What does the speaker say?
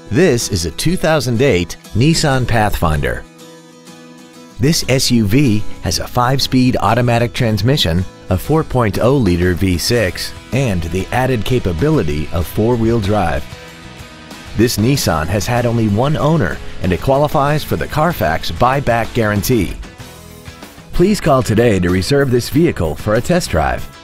This is a 2008 Nissan Pathfinder. This SUV has a 5-speed automatic transmission, a 4.0-liter V6, and the added capability of 4-wheel drive. This Nissan has had only one owner and it qualifies for the Carfax buyback guarantee. Please call today to reserve this vehicle for a test drive.